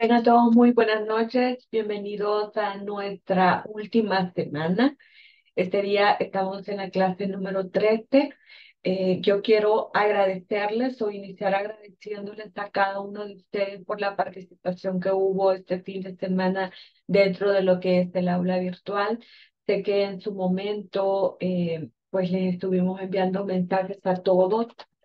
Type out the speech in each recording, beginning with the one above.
Tengan todos muy buenas noches, bienvenidos a nuestra última semana. Este día estamos en la clase número 13. Yo quiero agradecerles o iniciar agradeciéndoles a cada uno de ustedes por la participación que hubo este fin de semana dentro de lo que es el aula virtual. Sé que en su momento pues les estuvimos enviando mensajes a todos.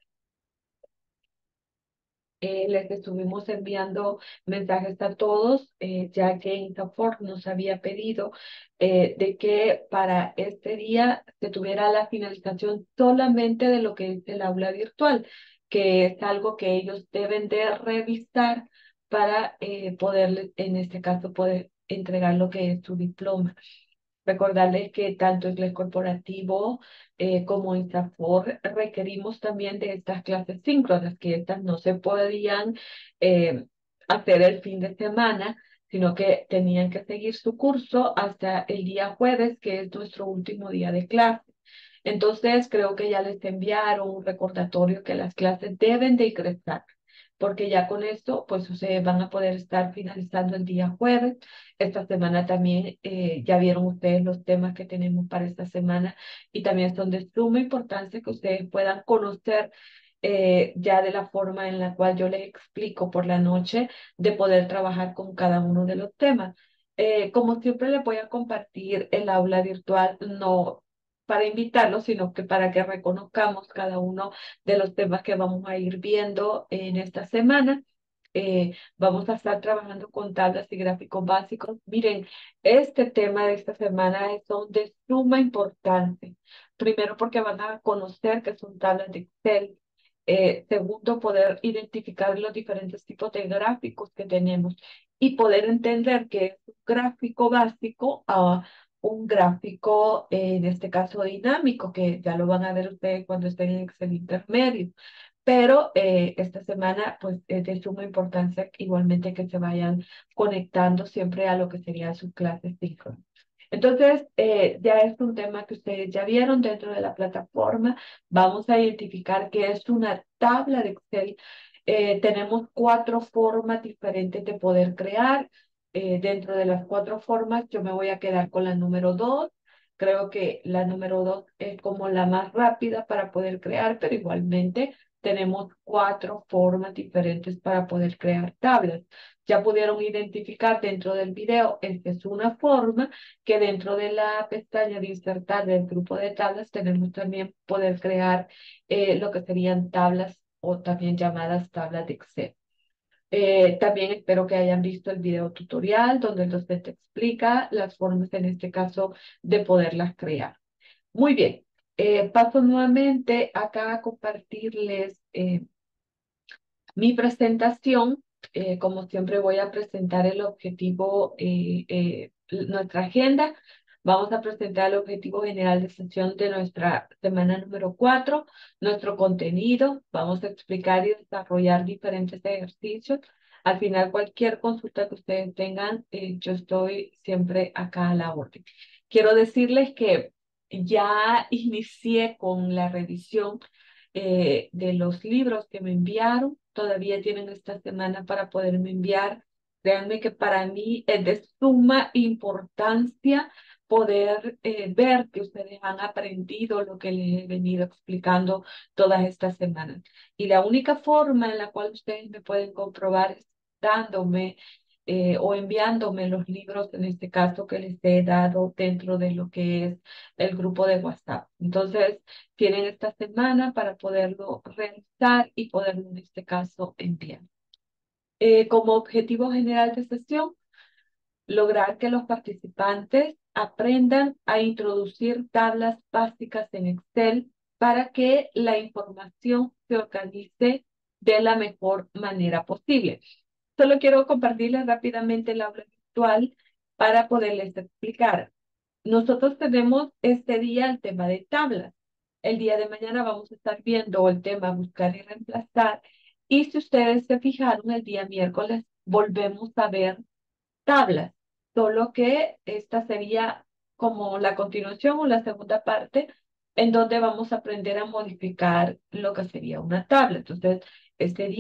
Les estuvimos enviando mensajes a todos, ya que Intafor nos había pedido de que para este día se tuviera la finalización solamente de lo que es el aula virtual, que es algo que ellos deben de revisar para poder, en este caso, poder entregar lo que es su diploma. Recordarles que tanto Inglés Corporativo como INSAFOR requerimos también de estas clases síncronas, que estas no se podían eh, hacer el fin de semana, sino que tenían que seguir su curso hasta el día jueves, que es nuestro último día de clase. Entonces, creo que ya les enviaron un recordatorio que las clases deben de ingresar, porque ya con esto, pues ustedes van a poder estar finalizando el día jueves. Esta semana también ya vieron ustedes los temas que tenemos para esta semana y también son de suma importancia que ustedes puedan conocer ya de la forma en la cual yo les explico por la noche de poder trabajar con cada uno de los temas. Como siempre les voy a compartir el aula virtual, no para invitarlos, sino que para que reconozcamos cada uno de los temas que vamos a ir viendo en esta semana. Vamos a estar trabajando con tablas y gráficos básicos. Miren, este tema de esta semana son de suma importancia. Primero, porque van a conocer que son tablas de Excel. Segundo, poder identificar los diferentes tipos de gráficos que tenemos y poder entender que es un gráfico básico a un gráfico, en este caso dinámico, que ya lo van a ver ustedes cuando estén en Excel intermedio. Pero esta semana, pues, es de suma importancia igualmente que se vayan conectando siempre a lo que serían sus clases síncronas. Entonces, ya es un tema que ustedes ya vieron dentro de la plataforma. Vamos a identificar que es una tabla de Excel. Tenemos cuatro formas diferentes de poder crear. Dentro de las cuatro formas, yo me voy a quedar con la número 2. Creo que la número 2 es como la más rápida para poder crear, pero igualmente tenemos cuatro formas diferentes para poder crear tablas. Ya pudieron identificar dentro del video, esta es una forma que dentro de la pestaña de insertar del grupo de tablas tenemos también poder crear lo que serían tablas o también llamadas tablas de Excel. También espero que hayan visto el video tutorial donde el docente explica las formas en este caso de poderlas crear. Muy bien, paso nuevamente acá a compartirles mi presentación. Como siempre voy a presentar el objetivo, nuestra agenda. Vamos a presentar el objetivo general de sesión de nuestra semana número 4, nuestro contenido. Vamos a explicar y desarrollar diferentes ejercicios. Al final, cualquier consulta que ustedes tengan, yo estoy siempre acá a la orden. Quiero decirles que ya inicié con la revisión de los libros que me enviaron. Todavía tienen esta semana para poderme enviar. Créanme que para mí es de suma importancia poder ver que ustedes han aprendido lo que les he venido explicando todas estas semanas. Y la única forma en la cual ustedes me pueden comprobar es dándome o enviándome los libros, en este caso, que les he dado dentro de lo que es el grupo de WhatsApp. Entonces, tienen esta semana para poderlo realizar y poderlo, en este caso, enviar. Como objetivo general de sesión, lograr que los participantes aprendan a introducir tablas básicas en Excel para que la información se organice de la mejor manera posible. Solo quiero compartirles rápidamente el aula virtual para poderles explicar. Nosotros tenemos este día el tema de tablas. El día de mañana vamos a estar viendo el tema buscar y reemplazar. Y si ustedes se fijaron, el día miércoles volvemos a ver tablas, solo que esta sería como la continuación o la segunda parte en donde vamos a aprender a modificar lo que sería una tabla. Entonces, este día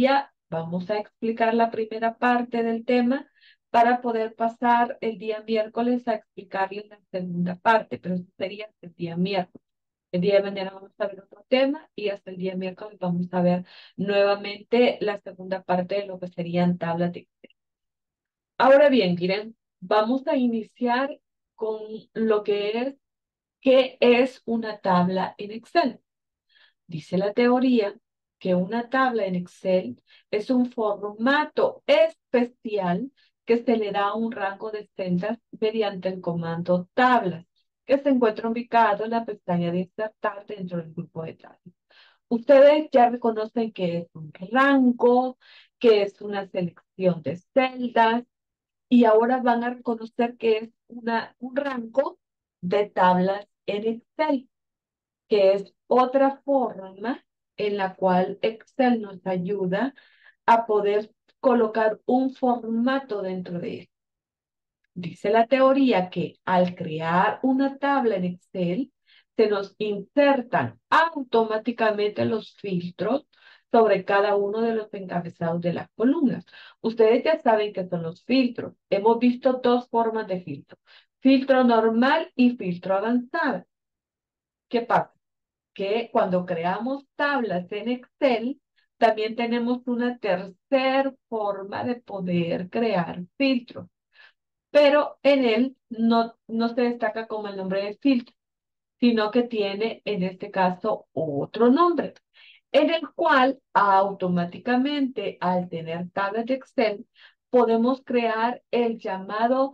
Vamos a explicar la primera parte del tema para poder pasar el día miércoles a explicarles la segunda parte, pero eso sería el día miércoles. El día de mañana vamos a ver otro tema y hasta el día miércoles vamos a ver nuevamente la segunda parte de lo que serían tablas de Excel. Ahora bien, miren, vamos a iniciar con lo que es, ¿qué es una tabla en Excel? Dice la teoría que una tabla en Excel es un formato especial que se le da a un rango de celdas mediante el comando tablas, que se encuentra ubicado en la pestaña de insertar dentro del grupo de tablas. Ustedes ya reconocen que es un rango, que es una selección de celdas, y ahora van a reconocer que es un rango de tablas en Excel, que es otra forma en la cual Excel nos ayuda a poder colocar un formato dentro de él. Dice la teoría que al crear una tabla en Excel, se nos insertan automáticamente los filtros sobre cada uno de los encabezados de las columnas. Ustedes ya saben qué son los filtros. Hemos visto dos formas de filtro: filtro normal y filtro avanzado. ¿Qué pasa? Que cuando creamos tablas en Excel, también tenemos una tercera forma de poder crear filtros, pero en él no se destaca como el nombre de filtro, sino que tiene en este caso otro nombre, en el cual automáticamente al tener tablas de Excel podemos crear el llamado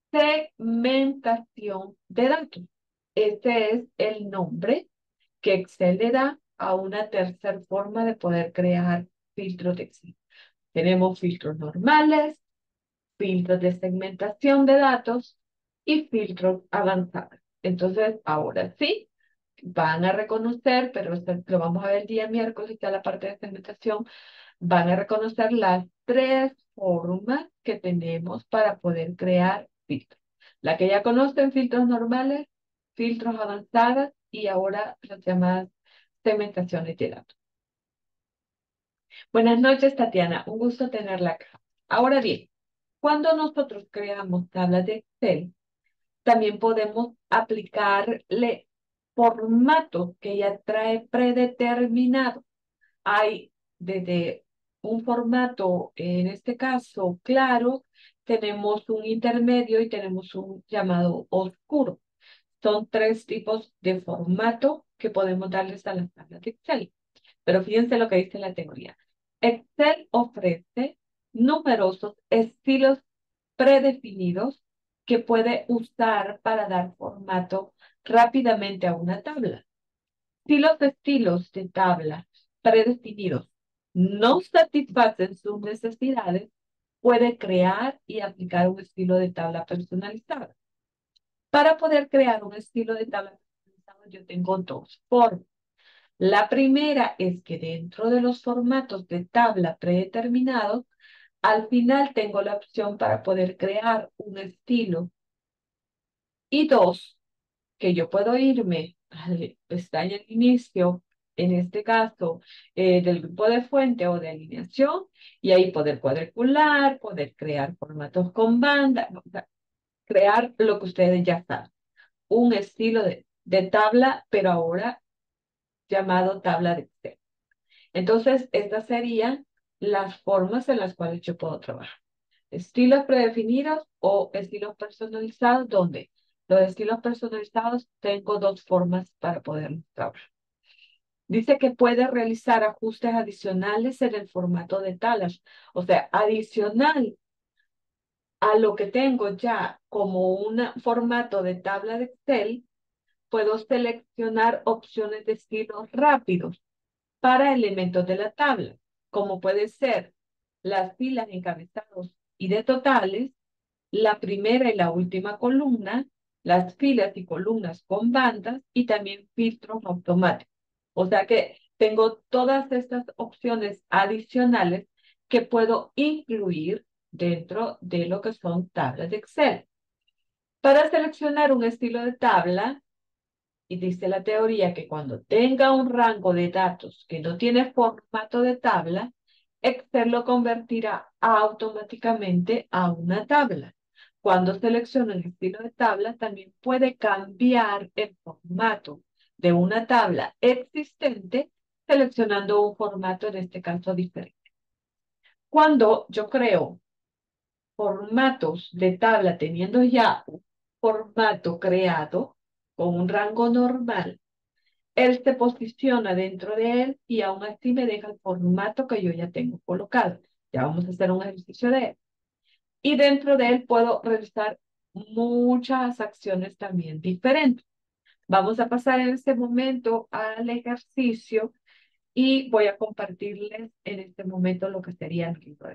segmentación de datos. Este es el nombre que Excel le da a una tercera forma de poder crear filtros de Excel. Tenemos filtros normales, filtros de segmentación de datos y filtros avanzados. Entonces, ahora sí, van a reconocer, pero esto lo vamos a ver el día miércoles, ya la parte de segmentación, van a reconocer las tres formas que tenemos para poder crear filtros. La que ya conocen: filtros normales, filtros avanzados y ahora las llamadas segmentaciones de datos. Buenas noches, Tatiana. Un gusto tenerla acá. Ahora bien, cuando nosotros creamos tablas de Excel, también podemos aplicarle formatos que ya trae predeterminado. Hay desde un formato, en este caso, claro, tenemos un intermedio y tenemos un llamado oscuro. Son tres tipos de formato que podemos darles a las tablas de Excel. Pero fíjense lo que dice la teoría. Excel ofrece numerosos estilos predefinidos que puede usar para dar formato rápidamente a una tabla. Si los estilos de tabla predefinidos no satisfacen sus necesidades, puede crear y aplicar un estilo de tabla personalizada. Para poder crear un estilo de tabla personalizado, yo tengo dos formas. La primera es que dentro de los formatos de tabla predeterminados, al final tengo la opción para poder crear un estilo. Y dos, que yo puedo irme a la pestaña de inicio, en este caso, del grupo de fuente o de alineación, y ahí poder cuadricular, poder crear formatos con banda, o sea, crear lo que ustedes ya saben. Un estilo de tabla, pero ahora llamado tabla de Excel. Entonces, estas serían las formas en las cuales yo puedo trabajar. Estilos predefinidos o estilos personalizados, donde los estilos personalizados tengo dos formas para poder trabajar. Dice que puede realizar ajustes adicionales en el formato de tablas, o sea, adicional a lo que tengo ya como un formato de tabla de Excel, puedo seleccionar opciones de estilos rápidos para elementos de la tabla, como puede ser las filas, encabezados y de totales, la primera y la última columna, las filas y columnas con bandas y también filtros automáticos. O sea que tengo todas estas opciones adicionales que puedo incluir dentro de lo que son tablas de Excel. Para seleccionar un estilo de tabla, y dice la teoría que cuando tenga un rango de datos que no tiene formato de tabla, Excel lo convertirá automáticamente a una tabla. Cuando selecciona el estilo de tabla, también puede cambiar el formato de una tabla existente, seleccionando un formato, en este caso, diferente. Cuando yo creo formatos de tabla teniendo ya un formato creado con un rango normal, él se posiciona dentro de él y aún así me deja el formato que yo ya tengo colocado. Ya vamos a hacer un ejercicio de él. Y dentro de él puedo realizar muchas acciones también diferentes. Vamos a pasar en este momento al ejercicio y voy a compartirles en este momento lo que sería el libro.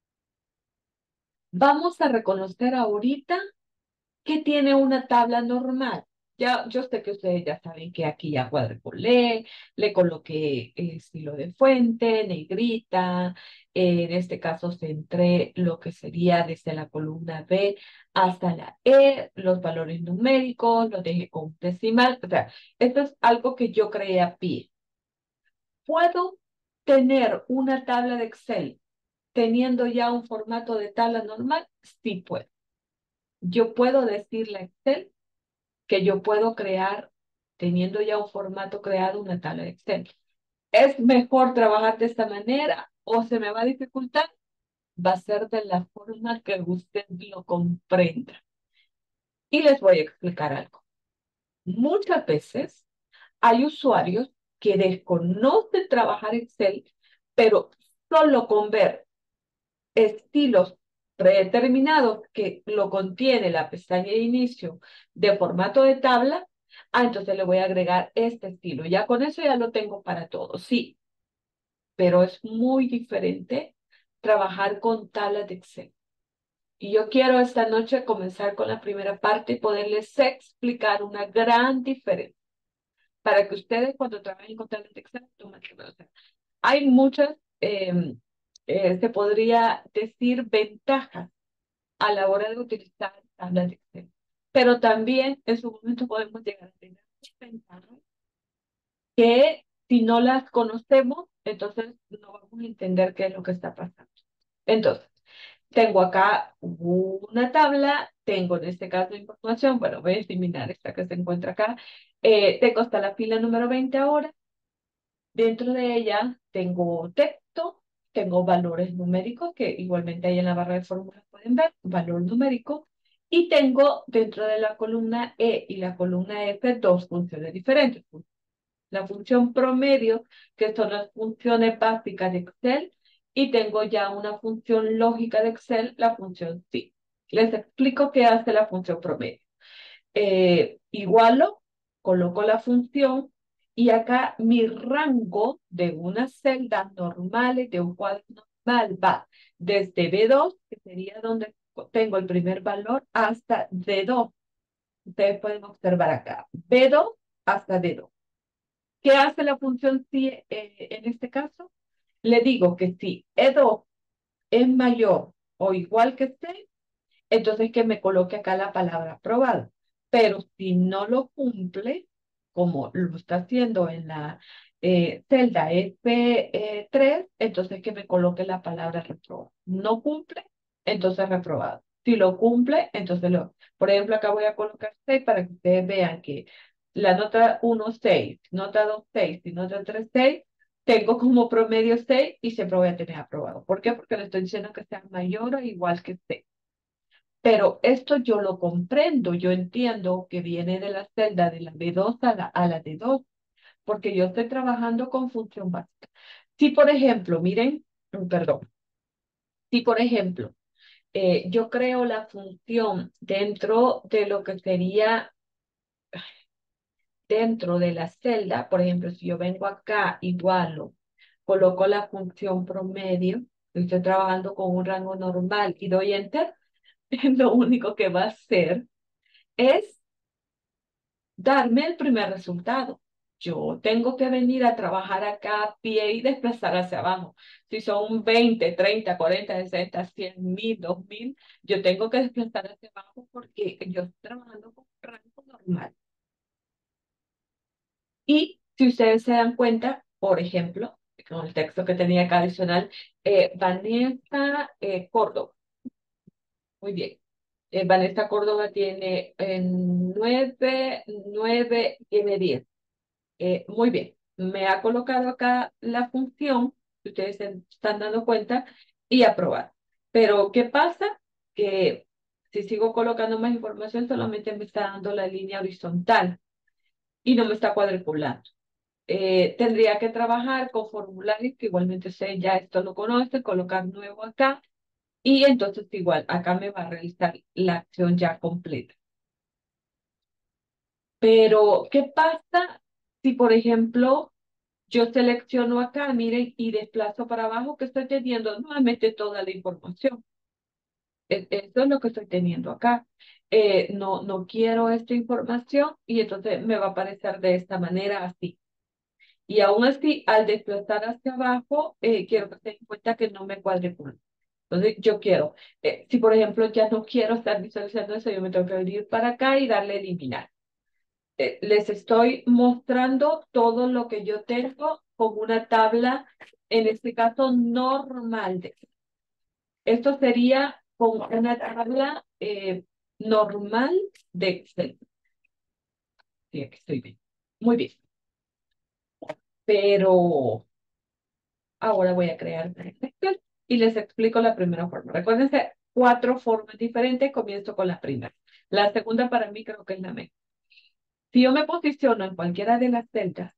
Vamos a reconocer ahorita que tiene una tabla normal. Ya, yo sé que ustedes ya saben que aquí ya cuadriculé, le coloqué el estilo de fuente, negrita, en este caso centré lo que sería desde la columna B hasta la E, los valores numéricos, los dejé con decimal, o sea, esto es algo que yo creé a pie. ¿Puedo tener una tabla de Excel teniendo ya un formato de tabla normal? Sí puedo. Yo puedo decirle a Excel que yo puedo crear, teniendo ya un formato creado, una tabla de Excel. ¿Es mejor trabajar de esta manera o se me va a dificultar? Va a ser de la forma que usted lo comprenda. Y les voy a explicar algo. Muchas veces hay usuarios que desconocen trabajar Excel, pero solo con ver estilos predeterminados que lo contiene la pestaña de inicio de formato de tabla, entonces le voy a agregar este estilo. Ya con eso ya lo tengo para todo, sí, pero es muy diferente trabajar con tablas de Excel. Y yo quiero esta noche comenzar con la primera parte y poderles explicar una gran diferencia para que ustedes cuando trabajen con tablas de Excel tomen nota. Hay muchas, se podría decir, ventajas a la hora de utilizar tablas de Excel. Pero también en su momento podemos llegar a tener ventajas que si no las conocemos, entonces no vamos a entender qué es lo que está pasando. Entonces, tengo acá una tabla, tengo en este caso información, bueno, voy a eliminar esta que se encuentra acá. Tengo hasta la fila número 20 ahora. Dentro de ella tengo texto, tengo valores numéricos, que igualmente ahí en la barra de fórmulas pueden ver, valor numérico, y tengo dentro de la columna E y la columna F dos funciones diferentes. La función promedio, que son las funciones básicas de Excel, y tengo ya una función lógica de Excel, la función sí. Les explico qué hace la función promedio. Igualo, coloco la función y acá mi rango de unas celdas normales, de un cuadro normal, va desde B2, que sería donde tengo el primer valor, hasta D2. Ustedes pueden observar acá, B2 hasta D2. ¿Qué hace la función si en este caso? Le digo que si E2 es mayor o igual que C, entonces que me coloque acá la palabra aprobado. Pero si no lo cumple, como lo está haciendo en la celda F3, entonces que me coloque la palabra reprobado. No cumple, entonces reprobado. Si lo cumple, entonces lo... Por ejemplo, acá voy a colocar 6 para que ustedes vean que la nota 1, 6, nota 2, 6 y nota 3, 6, tengo como promedio 6 y siempre voy a tener aprobado. ¿Por qué? Porque le estoy diciendo que sea mayor o igual que 6. Pero esto yo lo comprendo, yo entiendo que viene de la celda de la B2 a la D2, porque yo estoy trabajando con función básica. Si, por ejemplo, miren, perdón, si, por ejemplo, yo creo la función dentro de lo que sería dentro de la celda, por ejemplo, si yo vengo acá, igualo, coloco la función promedio, estoy trabajando con un rango normal y doy enter, lo único que va a hacer es darme el primer resultado. Yo tengo que venir a trabajar acá a pie y desplazar hacia abajo. Si son 20, 30, 40, 60, 100, 1000, 2000, yo tengo que desplazar hacia abajo porque yo estoy trabajando con un rango normal. Y si ustedes se dan cuenta, por ejemplo, con el texto que tenía acá adicional. Vanessa Córdoba. Muy bien. Vanessa Córdoba tiene 9, tiene 10. Muy bien. Me ha colocado acá la función, si ustedes se están dando cuenta, y aprobar. Pero, ¿qué pasa? Que si sigo colocando más información, solamente me está dando la línea horizontal y no me está cuadriculando. Tendría que trabajar con formularios que igualmente sé, ya esto lo conoce, colocar nuevo acá y entonces igual acá me va a realizar la acción ya completa. Pero, ¿qué pasa si, por ejemplo, yo selecciono acá, miren, y desplazo para abajo que estoy teniendo nuevamente toda la información? Esto es lo que estoy teniendo acá. No quiero esta información y entonces me va a aparecer de esta manera así. Y aún así, al desplazar hacia abajo, quiero que se den cuenta que no me cuadricula. Entonces, yo quiero, si por ejemplo ya no quiero estar visualizando eso, yo me tengo que venir para acá y darle eliminar. Les estoy mostrando todo lo que yo tengo con una tabla, en este caso normal. Esto sería con una tabla normal de Excel. Sí, aquí estoy bien. Muy bien. Pero ahora voy a crear un Excel y les explico la primera forma. Recuérdense, 4 formas diferentes. Comienzo con la primera. La segunda para mí creo que es la mejor. Si yo me posiciono en cualquiera de las celdas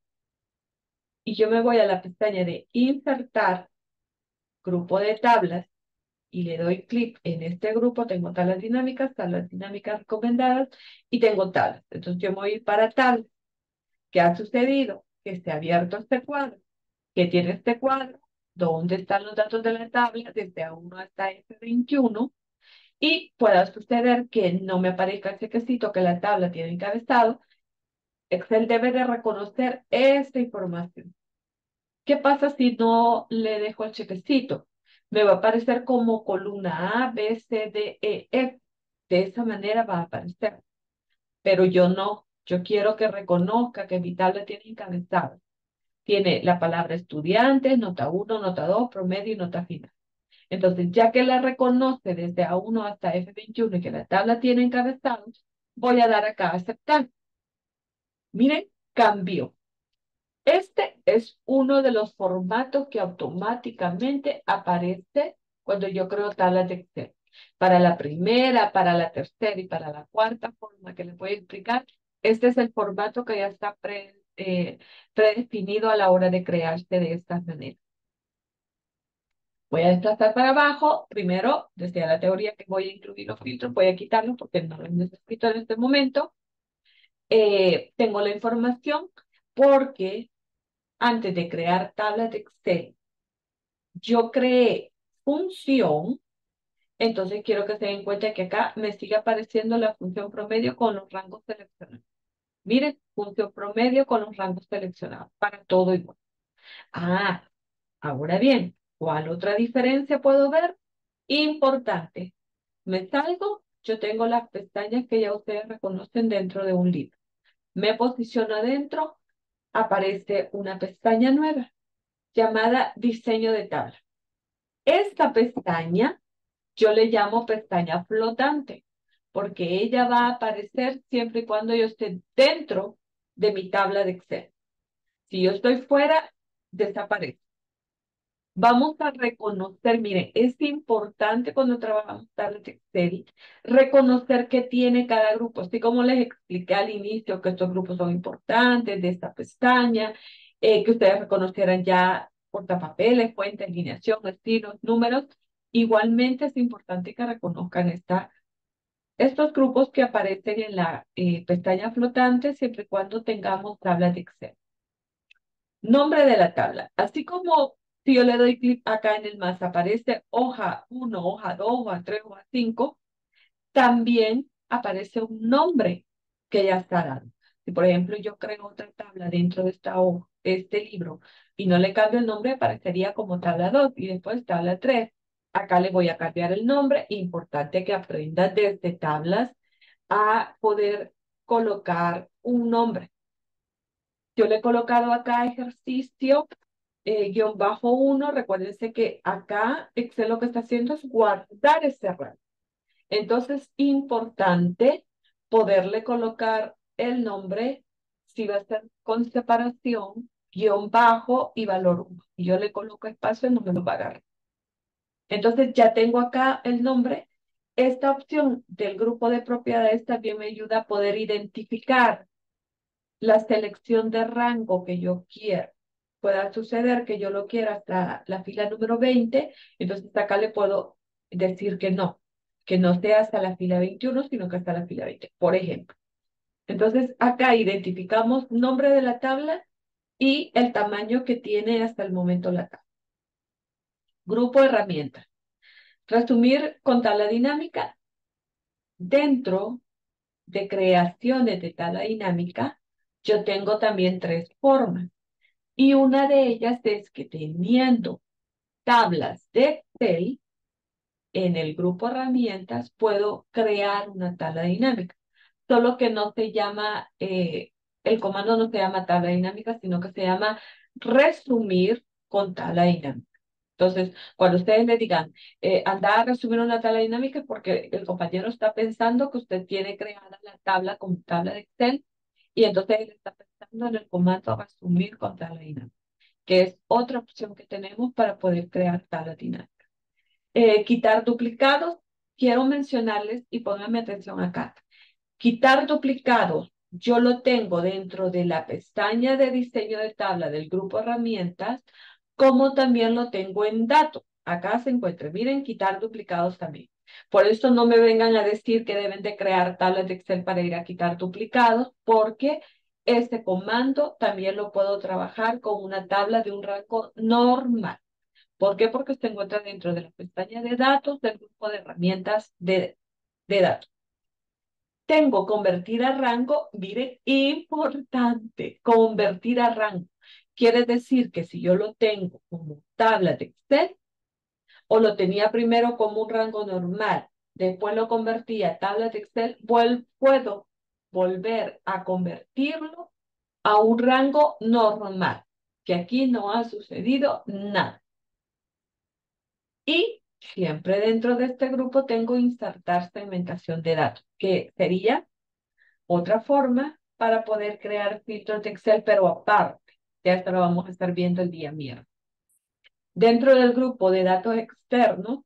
y yo me voy a la pestaña de insertar grupo de tablas y le doy clic en este grupo, tengo tablas dinámicas recomendadas y tengo tablas. Entonces yo me voy a ir para tablas. ¿Qué ha sucedido? Que esté abierto este cuadro. ¿Qué tiene este cuadro? ¿Dónde están los datos de la tabla? Desde A1 hasta F21. Y pueda suceder que no me aparezca ese quesito que la tabla tiene encabezado. Excel debe de reconocer esta información. ¿Qué pasa si no le dejo el chequecito? Me va a aparecer como columna A, B, C, D, E, F. De esa manera va a aparecer. Pero yo no. Yo quiero que reconozca que mi tabla tiene encabezado. Tiene la palabra estudiantes, nota 1, nota 2, promedio y nota final. Entonces, ya que la reconoce desde A1 hasta F21 y que la tabla tiene encabezados, voy a dar acá a aceptar. Miren, cambió. Este es uno de los formatos que automáticamente aparece cuando yo creo tablas de Excel. Para la primera, para la tercera y para la cuarta forma que les voy a explicar, este es el formato que ya está predefinido a la hora de crearse de esta manera. Voy a desplazar para abajo. Primero, desde la teoría que voy a incluir los filtros, voy a quitarlos porque no los necesito en este momento. Tengo la información porque antes de crear tablas de Excel, yo creé función, entonces quiero que se den cuenta que acá me sigue apareciendo la función promedio con los rangos seleccionados. Miren, función promedio con los rangos seleccionados, para todo igual. Ah, ahora bien, ¿cuál otra diferencia puedo ver? Importante. Me salgo, yo tengo las pestañas que ya ustedes reconocen dentro de un libro. Me posiciono adentro, aparece una pestaña nueva llamada diseño de tabla. Esta pestaña yo le llamo pestaña flotante, porque ella va a aparecer siempre y cuando yo esté dentro de mi tabla de Excel. Si yo estoy fuera, desaparece. Vamos a reconocer, miren, es importante cuando trabajamos tablas de Excel, reconocer qué tiene cada grupo. Así como les expliqué al inicio que estos grupos son importantes de esta pestaña, que ustedes reconocieran ya portapapeles, fuente, alineación, estilos, números. Igualmente es importante que reconozcan estos grupos que aparecen en la pestaña flotante siempre y cuando tengamos tablas de Excel. Nombre de la tabla. Así como si yo le doy clic acá en el más, aparece hoja 1, hoja 2, hoja 3, hoja 5, también aparece un nombre que ya está dado. Si, por ejemplo, yo creo otra tabla dentro de esta hoja, este libro, y no le cambio el nombre, aparecería como tabla 2 y después tabla 3. Acá le voy a cambiar el nombre. Importante que aprendan desde tablas a poder colocar un nombre. Yo le he colocado acá ejercicio _1, recuérdense que acá Excel lo que está haciendo es guardar ese rango. Entonces, importante poderle colocar el nombre, si va a ser con separación, guión bajo y valor 1. Y yo le coloco espacio, no me lo va a agarrar. Entonces, ya tengo acá el nombre. Esta opción del grupo de propiedades también me ayuda a poder identificar la selección de rango que yo quiero. Pueda suceder que yo lo quiera hasta la fila número 20, entonces acá le puedo decir que no sea hasta la fila 21, sino que hasta la fila 20, por ejemplo. Entonces acá identificamos nombre de la tabla y el tamaño que tiene hasta el momento la tabla. Grupo de herramientas. Resumir con tabla dinámica. Dentro de creaciones de tabla dinámica, yo tengo también 3 formas. Y una de ellas es que teniendo tablas de Excel, en el grupo herramientas puedo crear una tabla dinámica. Solo que no se llama, el comando no se llama tabla dinámica, sino que se llama resumir con tabla dinámica. Entonces, cuando ustedes le digan, anda a resumir una tabla dinámica, es porque el compañero está pensando que usted tiene creada la tabla como tabla de Excel, y entonces él está pensando en el comando resumir con tabla dinámica, que es otra opción que tenemos para poder crear tabla dinámica. Quitar duplicados. Quiero mencionarles y pónganme atención acá. Quitar duplicados, yo lo tengo dentro de la pestaña de diseño de tabla del grupo herramientas, como también lo tengo en datos. Acá se encuentra. Miren, quitar duplicados también. Por eso no me vengan a decir que deben de crear tablas de Excel para ir a quitar duplicados, porque este comando también lo puedo trabajar con una tabla de un rango normal. ¿Por qué? Porque se encuentra dentro de la pestaña de datos del grupo de herramientas de datos. Tengo convertir a rango, miren, importante, convertir a rango. Quiere decir que si yo lo tengo como tabla de Excel, o lo tenía primero como un rango normal, después lo convertí a tabla de Excel, puedo volver a convertirlo a un rango normal, que aquí no ha sucedido nada. Y siempre dentro de este grupo tengo insertar segmentación de datos, que sería otra forma para poder crear filtros de Excel, pero aparte. Ya esto lo vamos a estar viendo el día miércoles. Dentro del grupo de datos externos,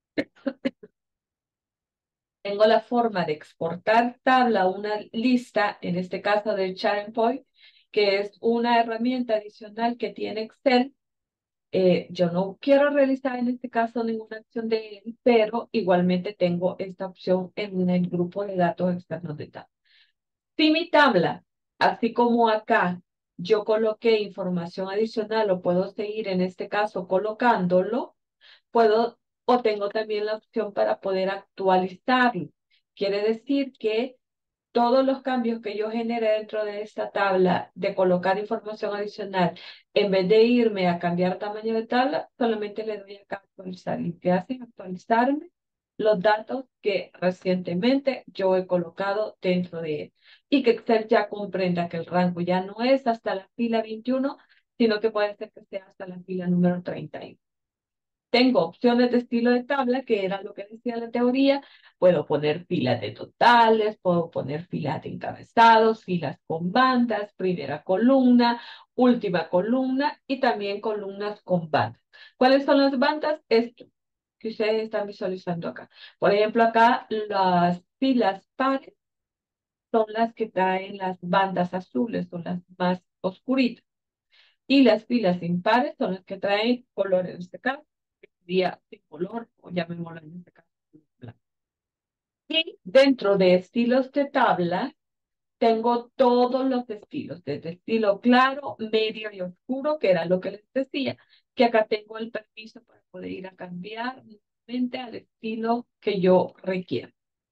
tengo la forma de exportar tabla, una lista, en este caso del Sharing Point, que es una herramienta adicional que tiene Excel. Yo no quiero realizar en este caso ninguna acción de él, pero igualmente tengo esta opción en el grupo de datos externos de tabla. Si mi tabla, así como acá, yo coloqué información adicional o puedo seguir en este caso colocándolo, puedo o tengo también la opción para poder actualizarlo. Quiere decir que todos los cambios que yo genere dentro de esta tabla de colocar información adicional, en vez de irme a cambiar tamaño de tabla, solamente le doy acá a actualizar. ¿Y qué hace? Actualizarme los datos que recientemente yo he colocado dentro de él. Y que Excel ya comprenda que el rango ya no es hasta la fila 21, sino que puede ser que sea hasta la fila número 31. Tengo opciones de estilo de tabla, que era lo que decía la teoría. Puedo poner filas de totales, puedo poner filas de encabezados, filas con bandas, primera columna, última columna y también columnas con bandas. ¿Cuáles son las bandas? Esto que ustedes están visualizando acá. Por ejemplo, acá las filas pares son las que traen las bandas azules, son las más oscuritas. Y las filas impares son las que traen colores. En este caso, día de color, o llamémoslo en este caso, blanco. Y dentro de estilos de tabla, tengo todos los estilos, desde estilo claro, medio y oscuro, que era lo que les decía, que acá tengo el permiso para poder ir a cambiar nuevamente al estilo que yo requiero.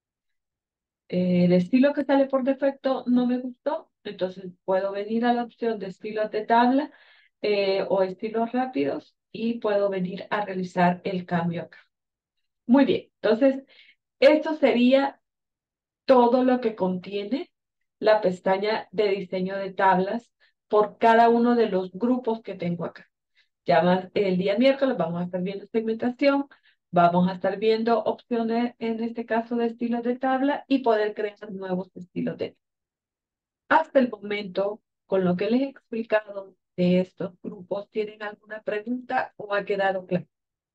El estilo que sale por defecto no me gustó, entonces puedo venir a la opción de estilos de tabla o estilos rápidos y puedo venir a realizar el cambio acá. Muy bien, entonces esto sería todo lo que contiene la pestaña de diseño de tablas por cada uno de los grupos que tengo acá. Ya más el día miércoles vamos a estar viendo segmentación, vamos a estar viendo opciones, en este caso de estilos de tabla y poder crear nuevos estilos de hasta el momento, con lo que les he explicado de estos grupos, ¿tienen alguna pregunta o ha quedado claro?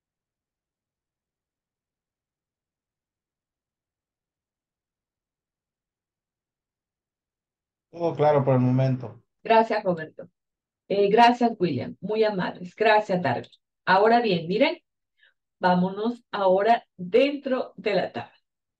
Todo claro por el momento. Gracias, Roberto. Gracias, William. Muy amables. Gracias, Darby. Ahora bien, miren, vámonos ahora dentro de la tabla.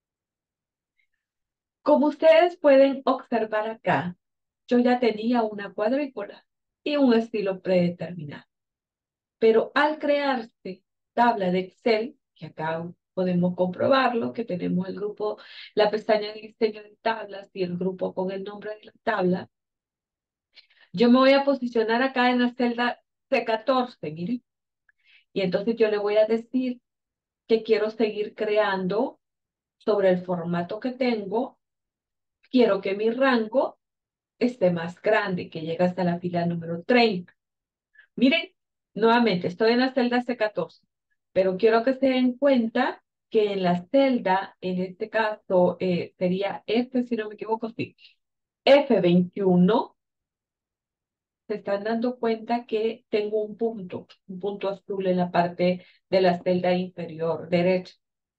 Como ustedes pueden observar acá, yo ya tenía una cuadrícula y un estilo predeterminado. Pero al crearse tabla de Excel, que acá podemos comprobarlo, que tenemos el grupo, la pestaña de diseño de tablas y el grupo con el nombre de la tabla, yo me voy a posicionar acá en la celda C14, miren, y entonces yo le voy a decir que quiero seguir creando sobre el formato que tengo, quiero que mi rango esté más grande, que llegue hasta la fila número 30. Miren, nuevamente, estoy en la celda C14, pero quiero que se den cuenta que en la celda, en este caso, sería este, si no me equivoco, sí, F21, se están dando cuenta que tengo un punto azul en la parte de la celda inferior derecha.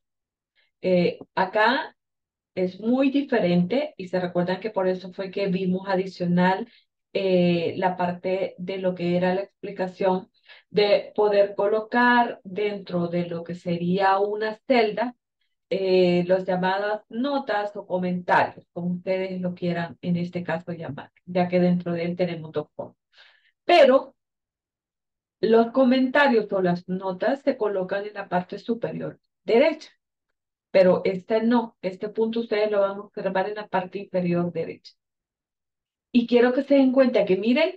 Acá es muy diferente y se recuerdan que por eso fue que vimos adicional la parte de lo que era la explicación de poder colocar dentro de lo que sería una celda los llamadas notas o comentarios, como ustedes lo quieran en este caso llamar, ya que dentro de él tenemos dos formas. Pero los comentarios o las notas se colocan en la parte superior derecha, pero este no, este punto ustedes lo van a observar en la parte inferior derecha. Y quiero que se den cuenta que miren,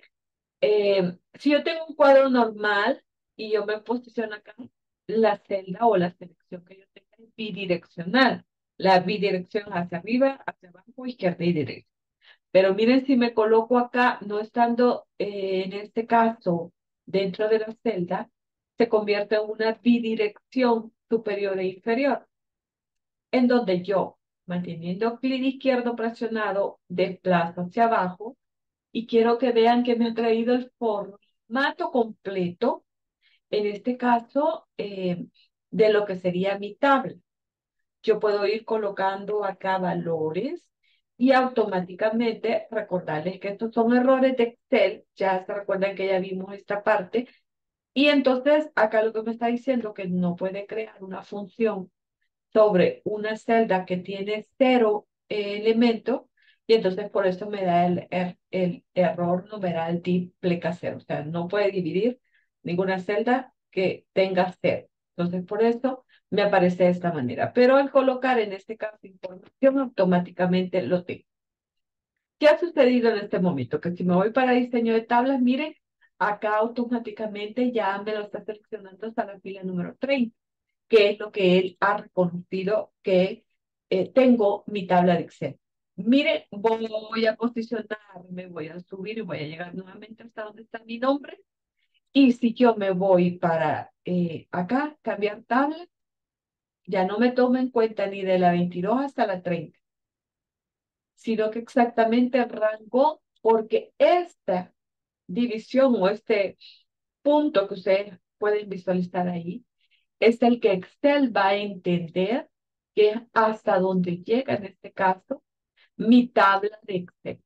si yo tengo un cuadro normal y yo me posiciono acá, la celda o la selección que yo tenga es bidireccional. La bidirección hacia arriba, hacia abajo, izquierda y derecha. Pero miren si me coloco acá, no estando en este caso dentro de la celda, se convierte en una bidirección superior e inferior, en donde yo, manteniendo clic izquierdo presionado, desplazo hacia abajo y quiero que vean que me ha traído el formato completo, en este caso, de lo que sería mi tabla. Yo puedo ir colocando acá valores y automáticamente recordarles que estos son errores de Excel. Ya se recuerdan que ya vimos esta parte. Y entonces acá lo que me está diciendo que no puede crear una función sobre una celda que tiene cero elementos y entonces por eso me da el error numeral triple cero. O sea, no puede dividir ninguna celda que tenga cero. Entonces por eso me aparece de esta manera. Pero al colocar en este caso información automáticamente lo tengo. ¿Qué ha sucedido en este momento? Que si me voy para diseño de tablas, miren, acá automáticamente ya me lo está seleccionando hasta la fila número 30, que es lo que él ha reconocido que tengo mi tabla de Excel. Mire, voy a posicionarme, voy a subir y voy a llegar nuevamente hasta donde está mi nombre. Y si yo me voy para acá, cambiar tabla, ya no me tomo en cuenta ni de la 22 hasta la 30, sino que exactamente el rango, porque esta división o este punto que ustedes pueden visualizar ahí, es el que Excel va a entender que es hasta donde llega, en este caso, mi tabla de Excel.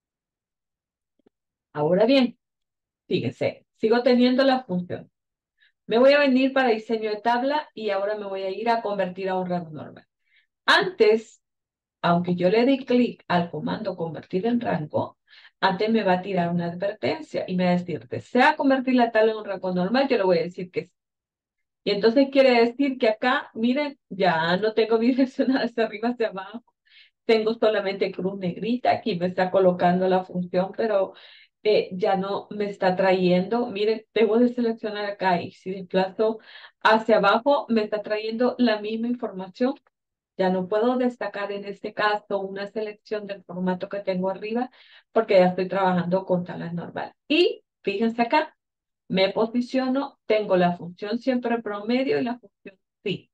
Ahora bien, fíjense, sigo teniendo la función. Me voy a venir para diseño de tabla y ahora me voy a ir a convertir a un rango normal. Antes, aunque yo le di clic al comando convertir en rango, antes me va a tirar una advertencia y me va a decir, ¿desea convertir la tabla en un rango normal? Yo le voy a decir que sí. Y entonces quiere decir que acá, miren, ya no tengo direccional hacia arriba, hacia abajo. Tengo solamente cruz negrita. Aquí me está colocando la función, pero ya no me está trayendo. Miren, debo de seleccionar acá y si desplazo hacia abajo, me está trayendo la misma información. Ya no puedo destacar en este caso una selección del formato que tengo arriba porque ya estoy trabajando con tablas normal. Y fíjense acá. Me posiciono, tengo la función siempre promedio y la función sí.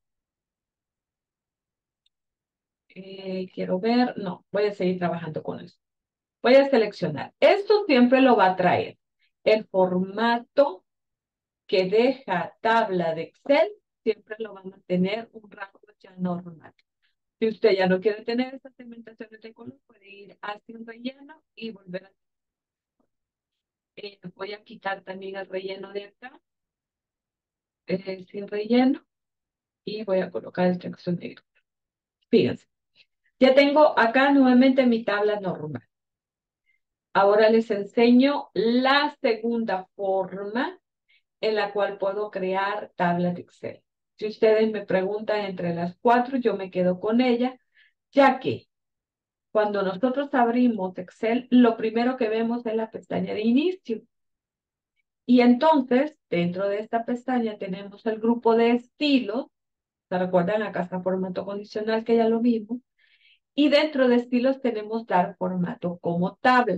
Quiero ver, no, voy a seguir trabajando con eso. Voy a seleccionar. Esto siempre lo va a traer. El formato que deja tabla de Excel siempre lo va a mantener un rango ya normal. Si usted ya no quiere tener esas segmentaciones de color, puede ir a sin relleno y volver a... voy a quitar también el relleno de acá, sin relleno, y voy a colocar el texto negro. Fíjense, ya tengo acá nuevamente mi tabla normal. Ahora les enseño la segunda forma en la cual puedo crear tablas de Excel. Si ustedes me preguntan entre las cuatro, yo me quedo con ella, ya que cuando nosotros abrimos Excel, lo primero que vemos es la pestaña de inicio. Y entonces, dentro de esta pestaña tenemos el grupo de estilos. ¿Se recuerdan? Acá está formato condicional, que ya lo vimos. Y dentro de estilos tenemos dar formato como tabla.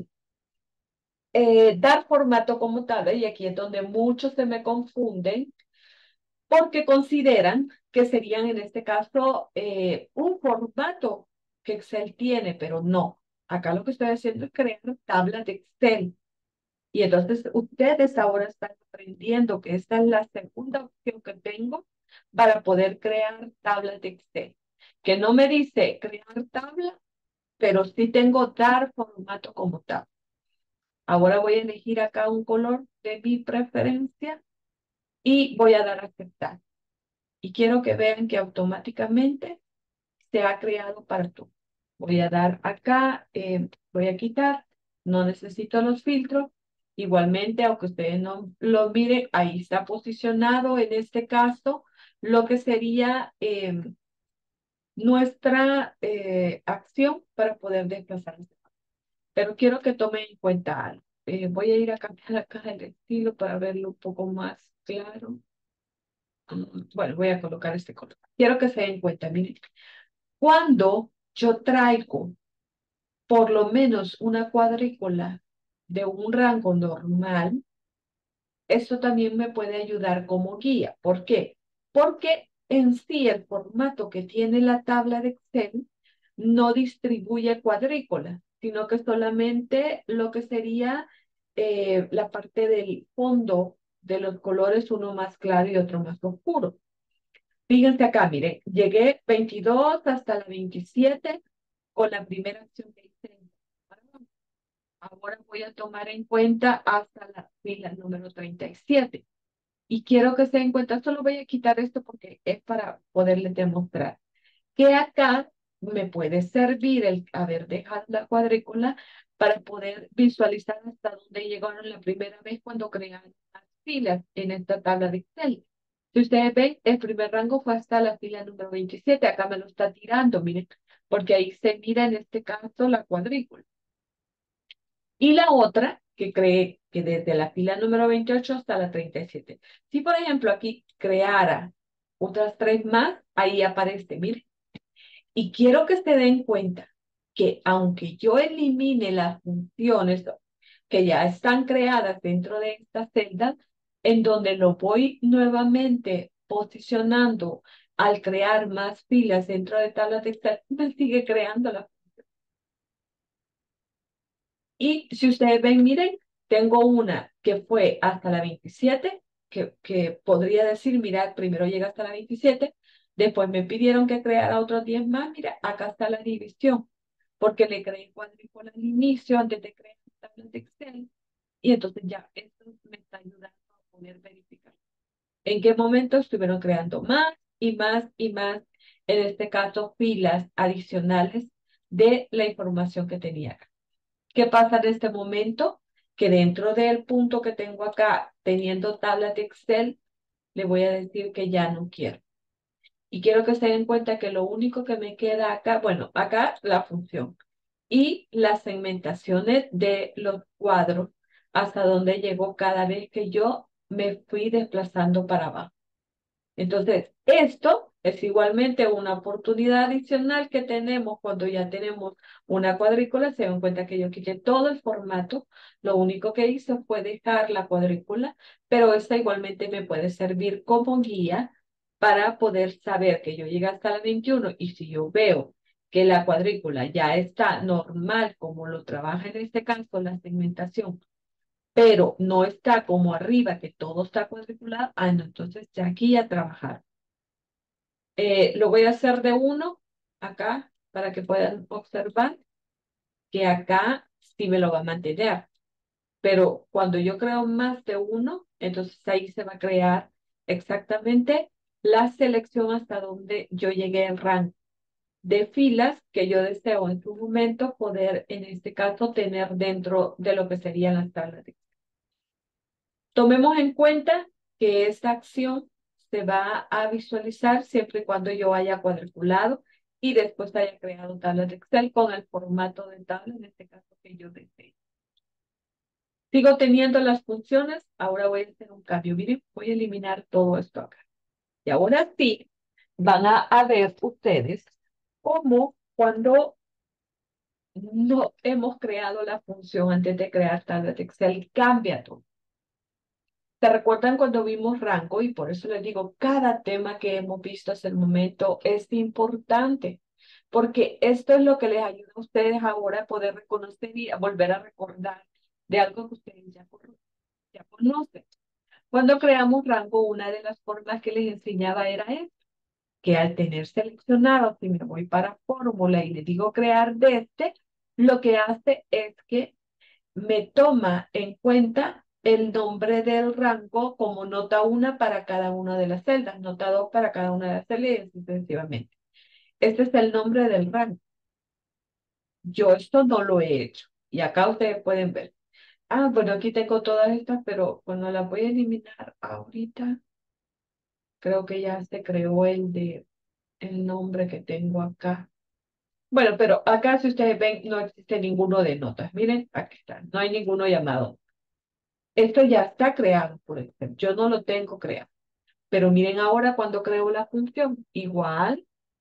Dar formato como tabla, y aquí es donde muchos se me confunden, porque consideran que serían en este caso un formato que Excel tiene, pero no. Acá lo que estoy haciendo es crear tablas de Excel. Y entonces ustedes ahora están aprendiendo que esta es la segunda opción que tengo para poder crear tablas de Excel. Que no me dice crear tabla, pero sí tengo dar formato como tabla. Ahora voy a elegir acá un color de mi preferencia y voy a dar a aceptar. Y quiero que vean que automáticamente se ha creado para tú. Voy a dar acá, voy a quitar, no necesito los filtros. Igualmente, aunque ustedes no lo miren, ahí está posicionado en este caso lo que sería nuestra acción para poder desplazarnos. Pero quiero que tomen en cuenta algo. Voy a ir a cambiar acá el estilo para verlo un poco más claro. Bueno, voy a colocar este color. Quiero que se den cuenta, miren. Cuando yo traigo por lo menos una cuadrícula de un rango normal, esto también me puede ayudar como guía. ¿Por qué? Porque en sí el formato que tiene la tabla de Excel no distribuye cuadrículas, sino que solamente lo que sería la parte del fondo de los colores, uno más claro y otro más oscuro. Fíjense acá, mire, llegué 22 hasta la 27 con la primera acción que hice. Ahora voy a tomar en cuenta hasta la fila número 37. Y quiero que se den cuenta, solo voy a quitar esto porque es para poderles demostrar que acá me puede servir el haber dejado la cuadrícula para poder visualizar hasta dónde llegaron la primera vez cuando crearon las filas en esta tabla de Excel. Si ustedes ven, el primer rango fue hasta la fila número 27. Acá me lo está tirando, miren, porque ahí se mira en este caso la cuadrícula. Y la otra, que cree que desde la fila número 28 hasta la 37. Si, por ejemplo, aquí creara otras tres más, ahí aparece, miren. Y quiero que se den cuenta que aunque yo elimine las funciones que ya están creadas dentro de esta celda, en donde lo voy nuevamente posicionando al crear más filas dentro de tablas de Excel, me sigue creando la. Y si ustedes ven, miren, tengo una que fue hasta la 27, que podría decir, mira, primero llega hasta la 27, después me pidieron que creara otros 10 más, mira, acá está la división, porque le creé cuadrícula al inicio antes de crear tablas de Excel, y entonces ya, esto me está ayudando a poder verificar en qué momento estuvieron creando más y más y más, en este caso, filas adicionales de la información que tenía acá. ¿Qué pasa en este momento? Que dentro del punto que tengo acá, teniendo tablas de Excel, le voy a decir que ya no quiero. Y quiero que se den cuenta que lo único que me queda acá, bueno, acá la función y las segmentaciones de los cuadros hasta donde llegó cada vez que yo me fui desplazando para abajo. Entonces, esto es igualmente una oportunidad adicional que tenemos cuando ya tenemos una cuadrícula. Se dan cuenta que yo quité todo el formato. Lo único que hice fue dejar la cuadrícula, pero esta igualmente me puede servir como guía para poder saber que yo llegué hasta la 21 y si yo veo que la cuadrícula ya está normal, como lo trabaja en este caso la segmentación, pero no está como arriba, que todo está cuadriculado, no, entonces ya aquí a trabajar. Lo voy a hacer de uno acá para que puedan observar que acá sí me lo va a mantener, pero cuando yo creo más de uno, entonces ahí se va a crear exactamente la selección hasta donde yo llegué en rango de filas que yo deseo en su momento poder, en este caso, tener dentro de lo que serían las tablas de tomemos en cuenta que esta acción se va a visualizar siempre y cuando yo haya cuadriculado y después haya creado tablas de Excel con el formato de tabla, en este caso que yo deseo. Sigo teniendo las funciones, ahora voy a hacer un cambio. Miren, voy a eliminar todo esto acá. Y ahora sí, van a ver ustedes cómo cuando no hemos creado la función antes de crear tablas de Excel, cambia todo. ¿Se recuerdan cuando vimos rango? Y por eso les digo, cada tema que hemos visto hasta el momento es importante, porque esto es lo que les ayuda a ustedes ahora a poder reconocer y a volver a recordar de algo que ustedes ya conocen. Cuando creamos rango, una de las formas que les enseñaba era esto, que al tener seleccionado, si me voy para fórmula y le digo crear de este, lo que hace es que me toma en cuenta el nombre del rango como nota 1 para cada una de las celdas, nota 2 para cada una de las celdas y así sucesivamente. Este es el nombre del rango. Yo esto no lo he hecho. Y acá ustedes pueden ver. Bueno, aquí tengo todas estas, pero cuando las voy a eliminar ahorita, creo que ya se creó el nombre que tengo acá. Bueno, pero acá si ustedes ven, no existe ninguno de notas. Miren, aquí está. No hay ninguno llamado. Esto ya está creado por Excel. Yo no lo tengo creado. Pero miren ahora cuando creo la función. Igual,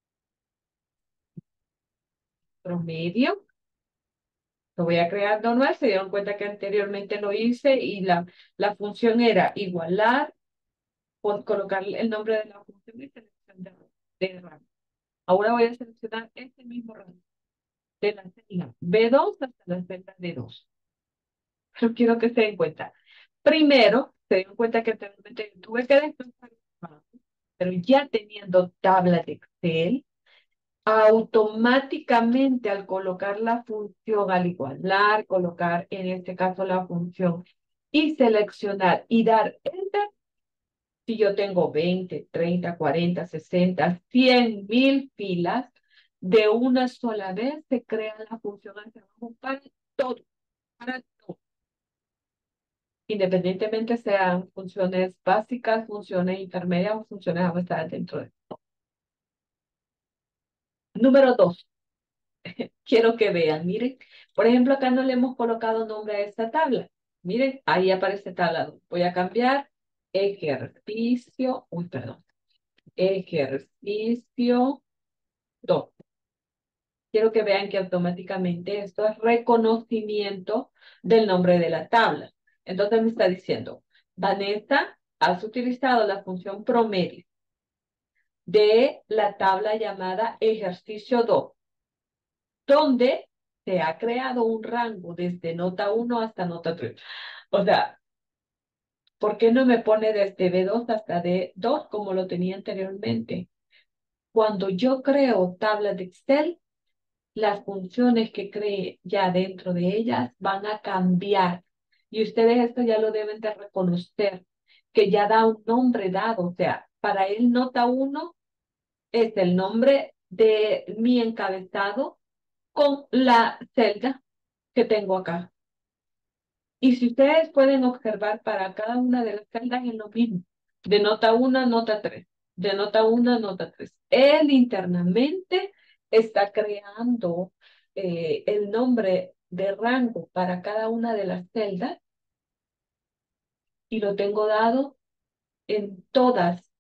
promedio. Lo voy a crear normal. Se dieron cuenta que anteriormente lo hice y la función era igualar, colocar el nombre de la función y seleccionar de rango. Ahora voy a seleccionar este mismo rango de la celda B2 hasta la celda D2. Pero quiero que se den cuenta. Primero, se dieron cuenta que anteriormente tuve que desplazar el trabajo, pero ya teniendo tabla de Excel, automáticamente al colocar la función, al igualar, colocar en este caso la función y seleccionar y dar Enter, si yo tengo 20, 30, 40, 60, 100, 1000 filas, de una sola vez se crea la función hacia abajo todo, para todo. Independientemente sean funciones básicas, funciones intermedias o funciones avanzadas dentro de. Número 2, quiero que vean, miren, por ejemplo, acá no le hemos colocado nombre a esta tabla. Miren, ahí aparece tabla 2. Voy a cambiar ejercicio, perdón, ejercicio 2. Quiero que vean que automáticamente esto es reconocimiento del nombre de la tabla. Entonces me está diciendo, Vanessa, has utilizado la función promedio de la tabla llamada ejercicio 2, donde se ha creado un rango desde nota 1 hasta nota 3. O sea, ¿por qué no me pone desde B2 hasta D2 como lo tenía anteriormente? Cuando yo creo tablas de Excel, las funciones que cree ya dentro de ellas van a cambiar. Y ustedes esto ya lo deben de reconocer, que ya da un nombre dado. O sea, para él nota 1 es el nombre de mi encabezado con la celda que tengo acá. Y si ustedes pueden observar para cada una de las celdas es lo mismo. De nota 1 a nota 3. De nota 1 a nota 3. Él internamente está creando el nombre de rango para cada una de las celdas y lo tengo dado en todas.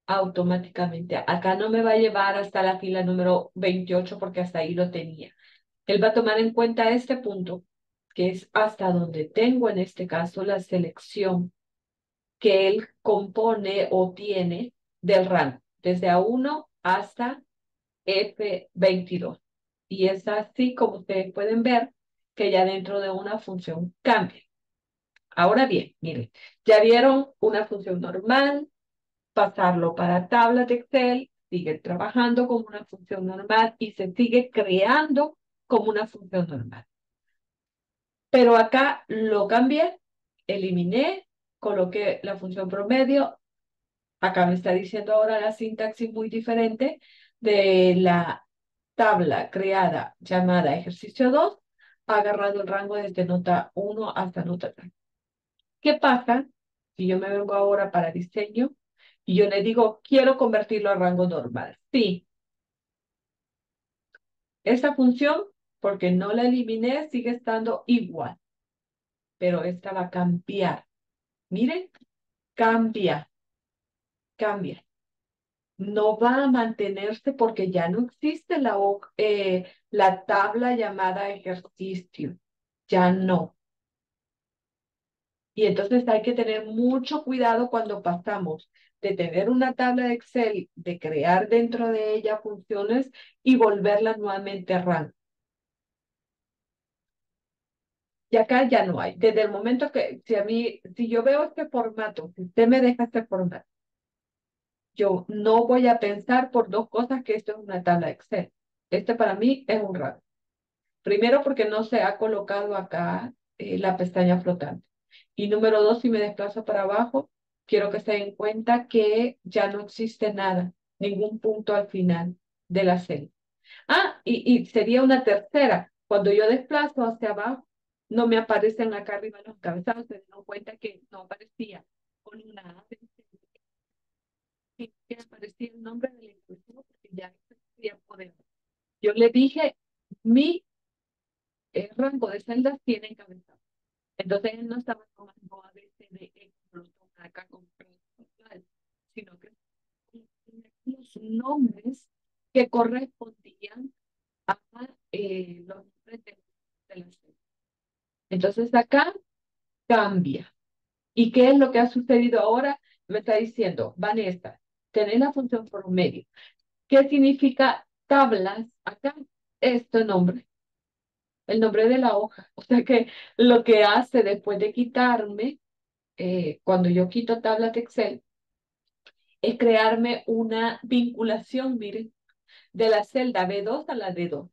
automáticamente. Acá no me va a llevar hasta la fila número 28 porque hasta ahí lo tenía. Él va a tomar en cuenta este punto, que es hasta donde tengo en este caso la selección que él compone o tiene del rango, desde A1 hasta F22. Y es así como ustedes pueden ver que ya dentro de una función cambia. Ahora bien, miren, ya vieron una función normal, pasarlo para tabla de Excel, sigue trabajando como una función normal y se sigue creando como una función normal. Pero acá lo cambié, eliminé, coloqué la función promedio. Acá me está diciendo ahora la sintaxis muy diferente de la tabla creada llamada ejercicio 2, ha agarrado el rango desde nota 1 hasta nota 3. ¿Qué pasa si yo me vengo ahora para diseño y yo le digo, quiero convertirlo a rango normal? Sí, esa función, porque no la eliminé, sigue estando igual, pero esta va a cambiar. Miren, cambia, cambia. No va a mantenerse porque ya no existe la tabla llamada ejercicio. Ya no. Y entonces hay que tener mucho cuidado cuando pasamos de tener una tabla de Excel, de crear dentro de ella funciones y volverla nuevamente a rango. Y acá ya no hay. Desde el momento que, si yo veo este formato, si usted me deja este formato, yo no voy a pensar por dos cosas que esto es una tabla de Excel. Este para mí es un rango. Primero, porque no se ha colocado acá la pestaña flotante. Y número dos, si me desplazo para abajo, quiero que se den cuenta que ya no existe nada, ningún punto al final de la celda. Ah, y sería una tercera. Cuando yo desplazo hacia abajo, no me aparecen acá arriba los encabezados. Se dan cuenta que no aparecía con una A, que aparecía el nombre del inclusivo, porque ya existía poder. Yo le dije, mi rango de celdas tiene encabezado. Entonces él no estaba tomando a veces de como lo toma acá con total, sino que los nombres que correspondían a los nombres de la serie. Entonces acá cambia. ¿Y qué es lo que ha sucedido ahora? Me está diciendo, Vanessa, tenés la función promedio. ¿Qué significa tablas? Acá, este nombre, el nombre de la hoja. O sea que lo que hace después de quitarme cuando yo quito tablas de Excel, es crearme una vinculación, miren, de la celda B2 a la D2.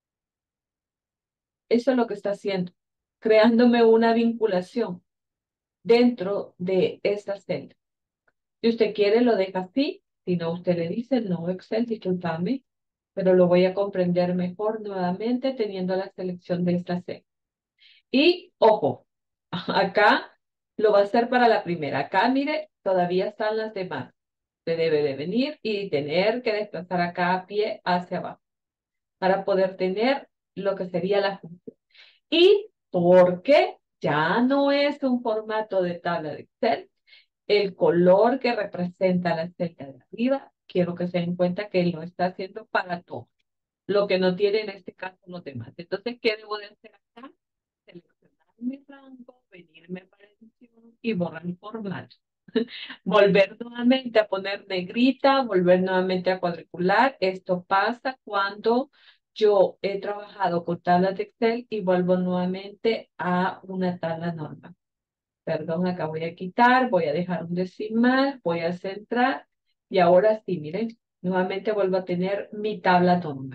Eso es lo que está haciendo, creándome una vinculación dentro de esta celda. Si usted quiere, lo deja así. Si no, usted le dice, no, Excel, discúlpame, pero lo voy a comprender mejor nuevamente teniendo la selección de esta celda. Y, ojo, acá lo va a hacer para la primera. Acá, mire, todavía están las demás. Se debe de venir y tener que desplazar acá a pie hacia abajo para poder tener lo que sería la función. Y porque ya no es un formato de tabla de Excel, el color que representa la celda de arriba, quiero que se den cuenta que lo está haciendo para todo. Lo que no tiene en este caso los demás. Entonces, ¿qué debo de hacer acá? Seleccionar mi rango, venirme para edición y borrar el formato. Volver nuevamente a poner negrita, volver nuevamente a cuadricular. Esto pasa cuando yo he trabajado con tablas de Excel y vuelvo nuevamente a una tabla normal. Perdón, acá voy a quitar, voy a dejar un decimal, voy a centrar y ahora sí, miren, nuevamente vuelvo a tener mi tabla normal.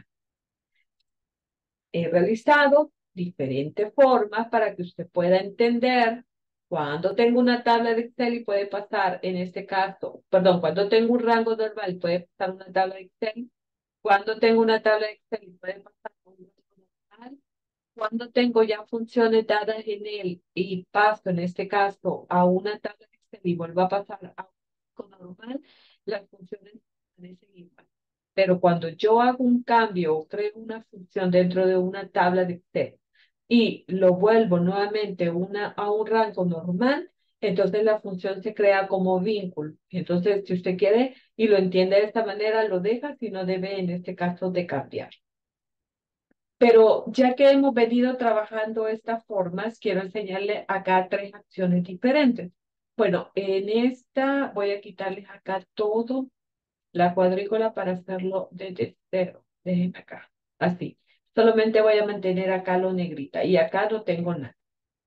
He realizado diferentes formas para que usted pueda entender cuando tengo una tabla de Excel y puede pasar, en este caso, perdón, cuando tengo un rango normal puede pasar una tabla de Excel, cuando tengo una tabla de Excel y puede pasar un rango normal, cuando tengo ya funciones dadas en él y paso, en este caso, a una tabla de Excel y vuelvo a pasar a un rango normal, las funciones permanecen igual. Pero cuando yo hago un cambio o creo una función dentro de una tabla de Excel y lo vuelvo nuevamente a un rango normal, entonces la función se crea como vínculo. Entonces, si usted quiere y lo entiende de esta manera, lo deja, si no debe en este caso de cambiar. Pero ya que hemos venido trabajando estas formas, quiero enseñarle acá tres acciones diferentes. Bueno, en esta voy a quitarles acá todo la cuadrícula para hacerlo desde cero. Déjenme acá, así. Solamente voy a mantener acá lo negrita y acá no tengo nada.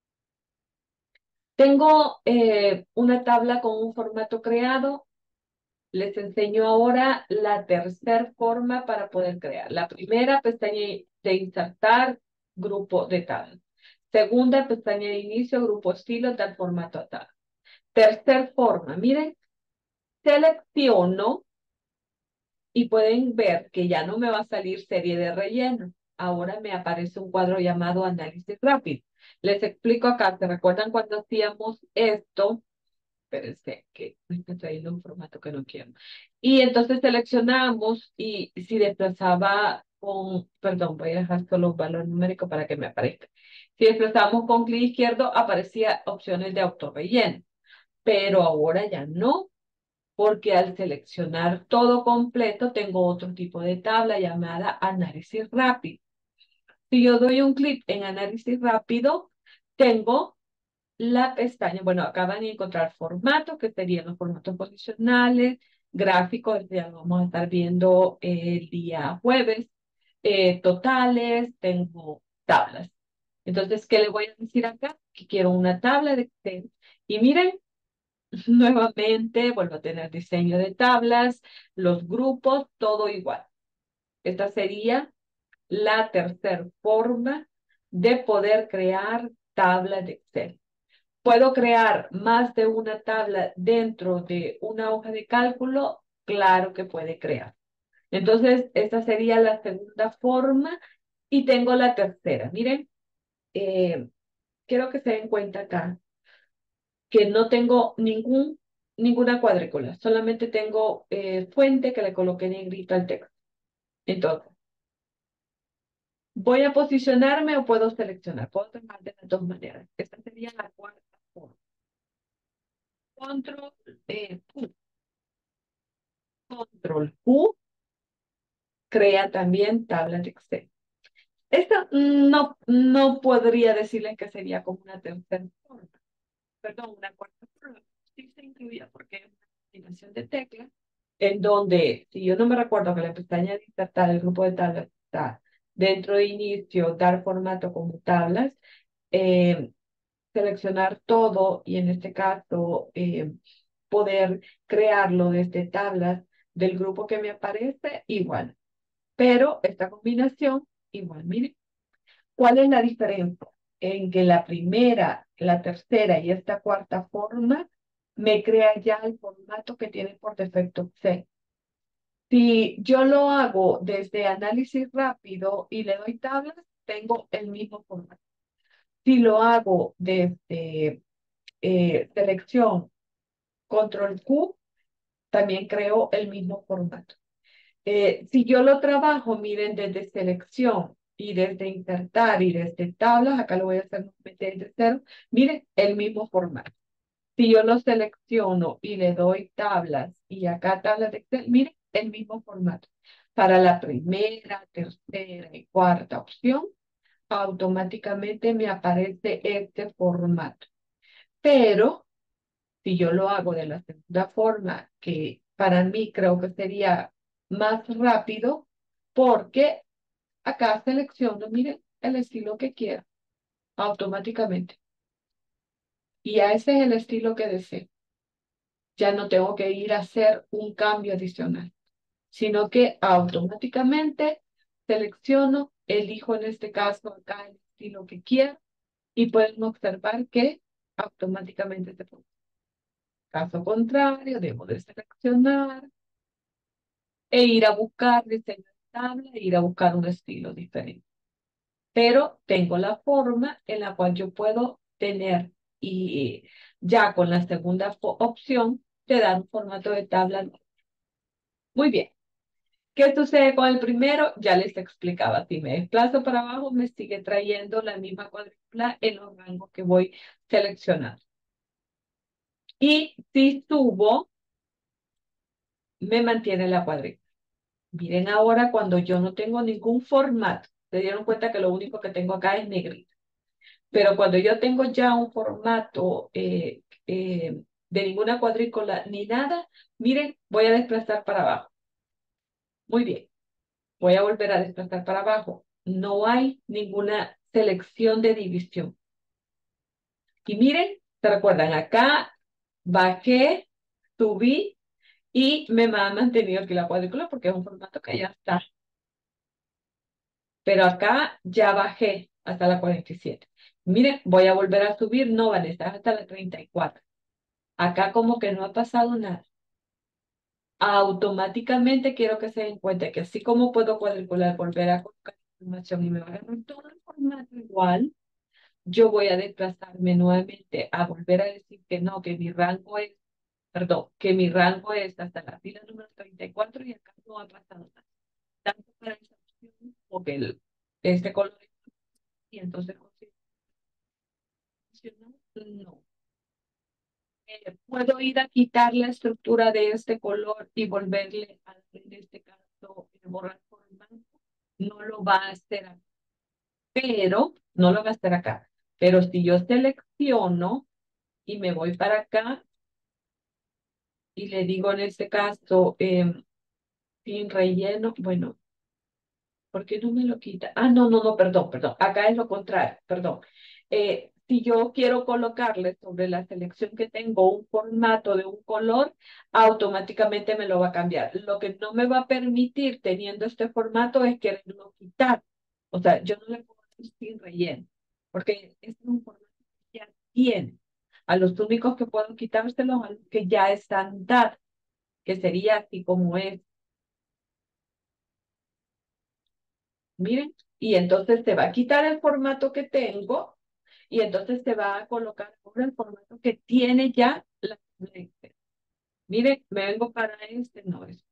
Tengo una tabla con un formato creado. Les enseño ahora la tercera forma para poder crear. La primera pestaña de insertar, grupo de tabla. Segunda pestaña de inicio, grupo estilo, tal formato a tabla. Tercer forma, miren, selecciono y pueden ver que ya no me va a salir serie de relleno. Ahora me aparece un cuadro llamado análisis rápido. Les explico acá, ¿se recuerdan cuando hacíamos esto? Espérense, que me está trayendo un formato que no quiero. Y entonces seleccionamos y si desplazaba con, perdón, voy a dejar solo un valor numérico para que me aparezca. Si desplazamos con clic izquierdo, aparecía opciones de autorrelleno, pero ahora ya no, porque al seleccionar todo completo tengo otro tipo de tabla llamada análisis rápido. Si yo doy un clic en análisis rápido, tengo la pestaña, bueno, acaban de encontrar formatos, que serían los formatos posicionales, gráficos, ya lo vamos a estar viendo el día jueves, totales, tengo tablas. Entonces, ¿qué le voy a decir acá? Que quiero una tabla de Excel. Y miren, nuevamente vuelvo a tener diseño de tablas, los grupos, todo igual. Esta sería la tercera forma de poder crear tablas de Excel. ¿Puedo crear más de una tabla dentro de una hoja de cálculo? Claro que puede crear. Entonces, esta sería la segunda forma y tengo la tercera. Miren, eh, quiero que se den cuenta acá que no tengo ninguna cuadrícula, solamente tengo fuente que le coloqué negrito al texto. Entonces, voy a posicionarme o puedo seleccionar. Puedo tomar de las dos maneras. Esta sería la cuarta forma. Control, Q. Control Q crea también tablas de Excel. Esta no podría decirles que sería como una tercera forma, perdón, una cuarta forma. Sí se incluía porque es una combinación de teclas en donde, si yo no me recuerdo que la pestaña de insertar el grupo de tablas está dentro de inicio, dar formato como tablas, eh, seleccionar todo y en este caso poder crearlo desde tablas del grupo que me aparece, igual. Pero esta combinación, igual, miren, ¿cuál es la diferencia? En que la primera, la tercera y esta cuarta forma me crea ya el formato que tiene por defecto C. Si yo lo hago desde análisis rápido y le doy tablas, tengo el mismo formato. Si lo hago desde selección, control Q, también creo el mismo formato. Si yo lo trabajo, miren, desde selección y desde insertar y desde tablas, acá lo voy a hacer desde cero, miren, el mismo formato. Si yo lo selecciono y le doy tablas y acá tablas de Excel, miren, el mismo formato. Para la primera, tercera y cuarta opción, automáticamente me aparece este formato. Pero si yo lo hago de la segunda forma, que para mí creo que sería más rápido, porque acá selecciono, miren, el estilo que quiera, automáticamente. Y a ese es el estilo que deseo. Ya no tengo que ir a hacer un cambio adicional, sino que automáticamente selecciono, elijo en este caso acá el estilo que quiero y pueden observar que automáticamente se pone. Caso contrario, debo de seleccionar e ir a buscar diseño de tabla e ir a buscar un estilo diferente. Pero tengo la forma en la cual yo puedo tener y ya con la segunda opción te da un formato de tabla. Muy bien. ¿Qué sucede con el primero? Ya les explicaba. Si me desplazo para abajo, me sigue trayendo la misma cuadrícula en los rangos que voy seleccionando. Y si subo, me mantiene la cuadrícula. Miren ahora cuando yo no tengo ningún formato. Se dieron cuenta que lo único que tengo acá es negrito. Pero cuando yo tengo ya un formato de ninguna cuadrícula ni nada, miren, voy a desplazar para abajo. Muy bien. Voy a volver a desplazar para abajo. No hay ninguna selección de división. Y miren, ¿se recuerdan? Acá bajé, subí y me ha mantenido aquí la cuadrícula porque es un formato que ya está. Pero acá ya bajé hasta la 47. Miren, voy a volver a subir, no, Vanessa, hasta la 34. Acá como que no ha pasado nada. Automáticamente quiero que se den cuenta que así como puedo cuadricular, volver a colocar información y me va a ganar todo el formato igual, yo voy a desplazarme nuevamente a volver a decir que no, que mi rango es, perdón, que mi rango es hasta la fila número 34 y acá no ha pasado nada. Tanto para esa opción como que este color y entonces no. Puedo ir a quitar la estructura de este color y volverle a, en este caso, borrar por el blanco. No lo va a hacer acá, pero no lo va a hacer acá. Pero si yo selecciono y me voy para acá y le digo en este caso sin relleno, bueno, ¿por qué no me lo quita? Ah, no, no, no, perdón, perdón. Acá es lo contrario, perdón. Si yo quiero colocarle sobre la selección que tengo un formato de un color, automáticamente me lo va a cambiar. Lo que no me va a permitir teniendo este formato es quererlo quitar. O sea, yo no le puedo decir sin relleno, porque este es un formato que ya tiene. A los únicos que puedo quitárselos a los que ya están dados, que sería así como es. Miren, y entonces se va a quitar el formato que tengo y entonces se va a colocar ahora el formato que tiene ya la Excel. Miren, me vengo para este, no es.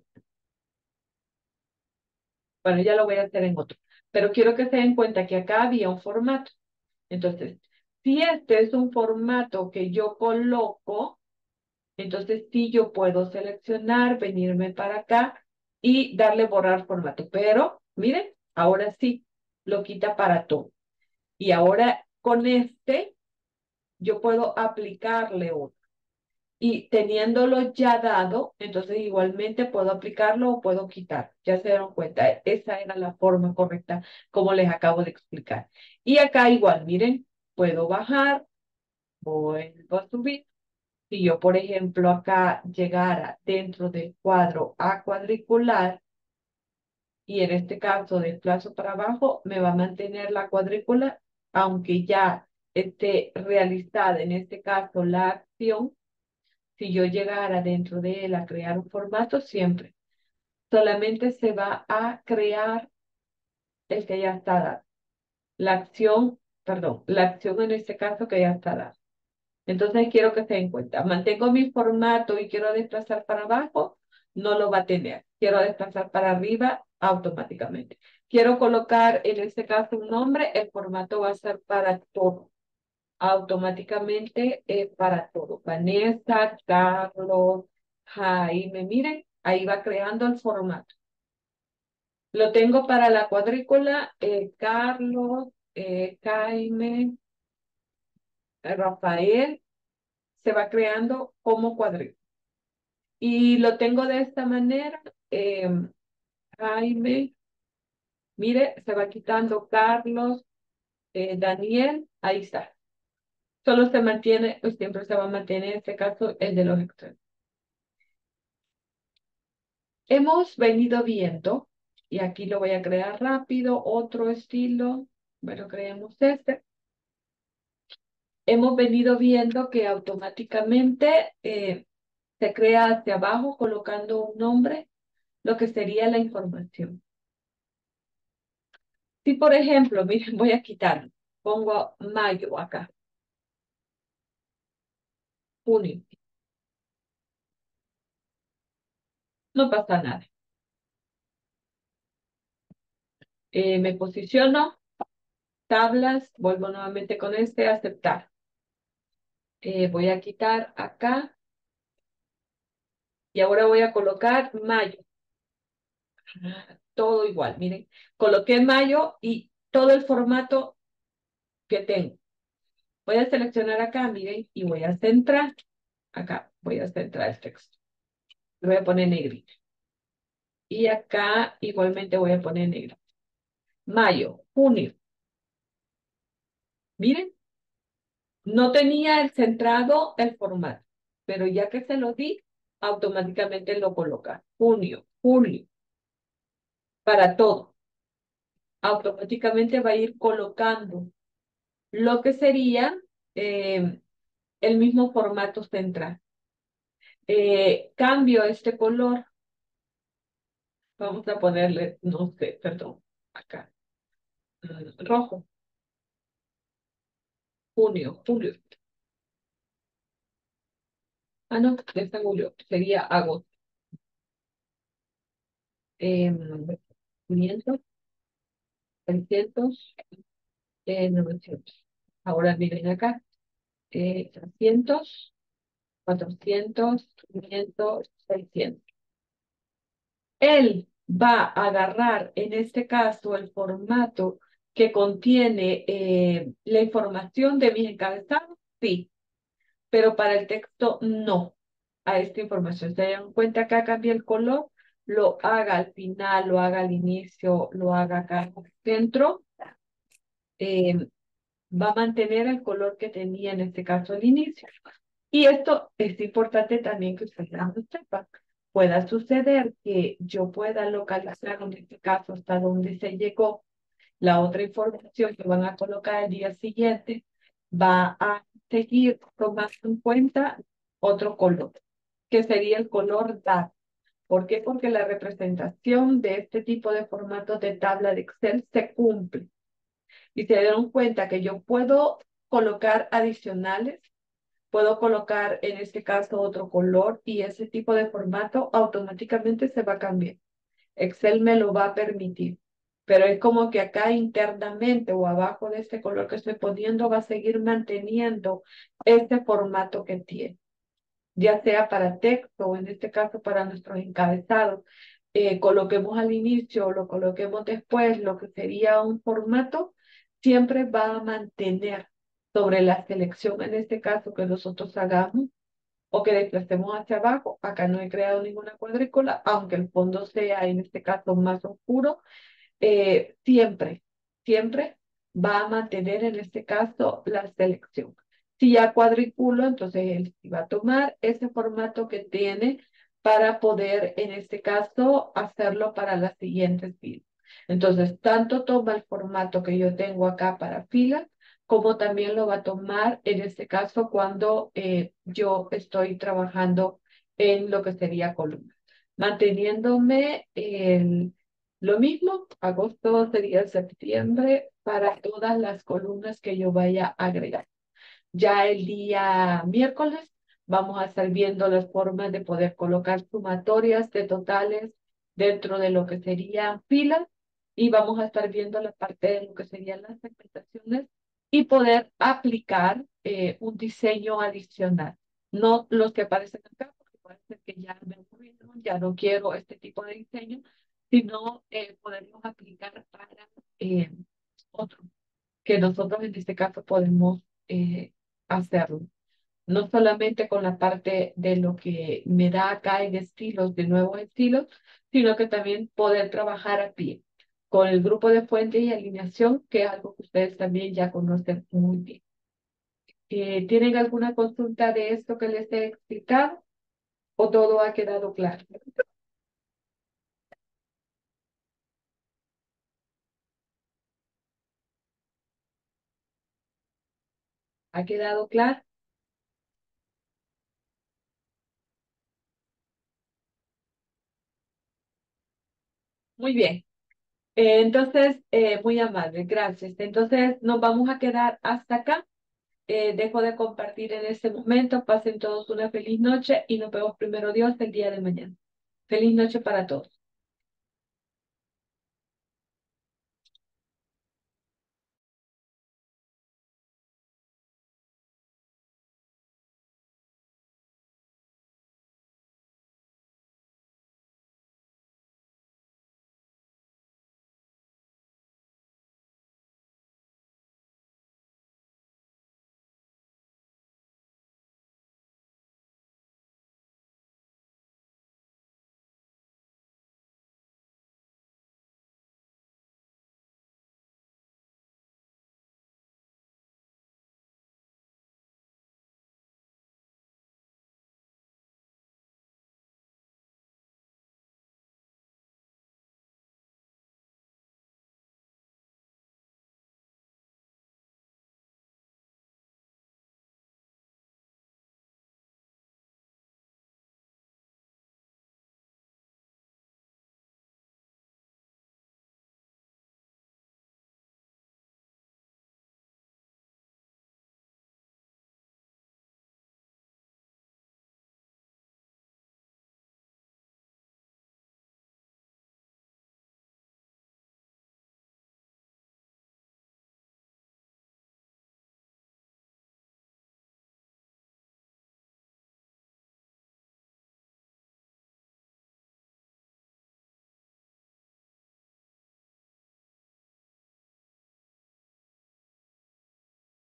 Bueno, ya lo voy a hacer en otro. Pero quiero que se den cuenta que acá había un formato. Entonces, si este es un formato que yo coloco, entonces sí yo puedo seleccionar, venirme para acá y darle borrar formato. Pero, miren, ahora sí, lo quita para todo. Y ahora con este yo puedo aplicarle otro. Y teniéndolo ya dado, entonces igualmente puedo aplicarlo o puedo quitar. Ya se dieron cuenta, esa era la forma correcta como les acabo de explicar. Y acá igual, miren, puedo bajar, vuelvo a subir. Si yo, por ejemplo, acá llegara dentro del cuadro a cuadricular, y en este caso desplazo para abajo, me va a mantener la cuadrícula, aunque ya esté realizada en este caso la acción, si yo llegara dentro de él a crear un formato, siempre solamente se va a crear el que ya está dado. La acción, perdón, la acción en este caso que ya está dada. Entonces quiero que se den cuenta, mantengo mi formato y quiero desplazar para abajo, no lo va a tener. Quiero desplazar para arriba automáticamente. Quiero colocar en este caso un nombre, el formato va a ser para todo, automáticamente para todo. Vanessa, Carlos, Jaime, miren, ahí va creando el formato. Lo tengo para la cuadrícula, Carlos, Jaime, Rafael, se va creando como cuadrícula. Y lo tengo de esta manera. Jaime, mire, se va quitando Carlos, Daniel, ahí está. Solo se mantiene, pues siempre se va a mantener en este caso el de los extremos. Hemos venido viendo, y aquí lo voy a crear rápido, otro estilo. Bueno, creemos este. Hemos venido viendo que automáticamente se crea hacia abajo colocando un nombre, lo que sería la información. Si, por ejemplo, miren, voy a quitarlo. Pongo mayo acá, junio. No pasa nada. Me posiciono, tablas, vuelvo nuevamente con este, aceptar. Voy a quitar acá y ahora voy a colocar mayo. Todo igual, miren. Coloqué mayo y todo el formato que tengo. Voy a seleccionar acá, miren, y voy a centrar. Acá voy a centrar el texto. Le voy a poner negrito. Y acá igualmente voy a poner negro. Mayo, junio. Miren, no tenía el centrado el formato, pero ya que se lo di, automáticamente lo coloca. Junio, julio, para todo. Automáticamente va a ir colocando lo que sería eh, el mismo formato central. Cambio este color. Vamos a ponerle, no sé, perdón, acá. Rojo, junio, julio. Ah, no, ya está julio. Sería agosto. 500, 600, 900. Ahora miren acá. 300, 400, 500, 600. Él va a agarrar, en este caso, el formato que contiene la información de mis encabezados, sí, pero para el texto no. A esta información se dan cuenta que cambia el color, lo haga al final, lo haga al inicio, lo haga acá al centro, eh, va a mantener el color que tenía en este caso al inicio. Y esto es importante también que ustedes lo sepan. Pueda suceder que yo pueda localizar en este caso hasta donde se llegó la otra información que van a colocar el día siguiente, va a seguir tomando en cuenta otro color, que sería el color DAT. ¿Por qué? Porque la representación de este tipo de formatos de tabla de Excel se cumple. Y se dieron cuenta que yo puedo colocar adicionales. Puedo colocar en este caso otro color y ese tipo de formato automáticamente se va a cambiar. Excel me lo va a permitir. Pero es como que acá internamente o abajo de este color que estoy poniendo va a seguir manteniendo este formato que tiene, ya sea para texto o en este caso para nuestros encabezados. Coloquemos al inicio o lo coloquemos después, lo que sería un formato, siempre va a mantener sobre la selección, en este caso que nosotros hagamos o que desplacemos hacia abajo. Acá no he creado ninguna cuadrícula, aunque el fondo sea en este caso más oscuro, siempre, siempre va a mantener en este caso la selección. Si ya cuadriculo, entonces él sí va a tomar ese formato que tiene para poder, en este caso, hacerlo para las siguientes filas. Entonces, tanto toma el formato que yo tengo acá para filas, como también lo va a tomar en este caso cuando yo estoy trabajando en lo que sería columna, manteniéndome lo mismo, agosto sería septiembre para todas las columnas que yo vaya a agregar. Ya el día miércoles vamos a estar viendo las formas de poder colocar sumatorias de totales dentro de lo que serían filas y vamos a estar viendo la parte de lo que serían las segmentaciones y poder aplicar un diseño adicional. No los que aparecen acá, porque puede ser que ya me aburrieron, ya no quiero este tipo de diseño, sino poderlos aplicar para eh, otro, que nosotros en este caso podemos hacerlo. No solamente con la parte de lo que me da acá en estilos, de nuevos estilos, sino que también poder trabajar a pie con el grupo de fuente y alineación, que es algo que ustedes también ya conocen muy bien. ¿Tienen alguna consulta de esto que les he explicado o todo ha quedado claro? ¿Ha quedado claro? Muy bien. Entonces, muy amable, gracias. Entonces, nos vamos a quedar hasta acá. Dejo de compartir en este momento. Pasen todos una feliz noche y nos vemos primero Dios el día de mañana. Feliz noche para todos.